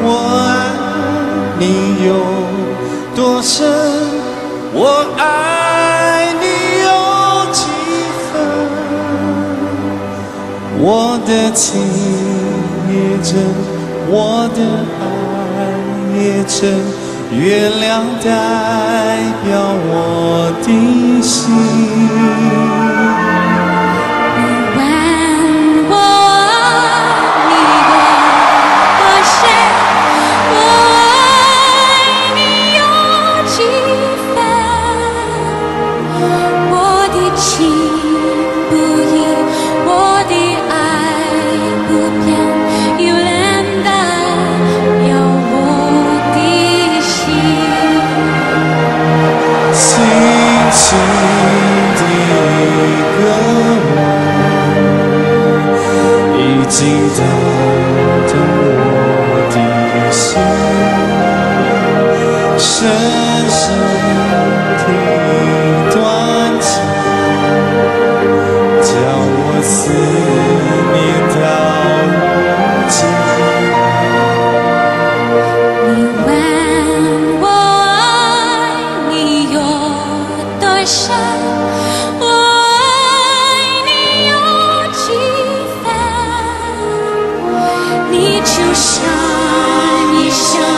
我爱你有多深，我爱你有几分，我的情也真，我的爱也真，月亮代表我的心。轻的一个吻，已经打动我的心，深深的一段情，叫我思念到如今。 你问我爱你有多深，我爱你有几分？你就像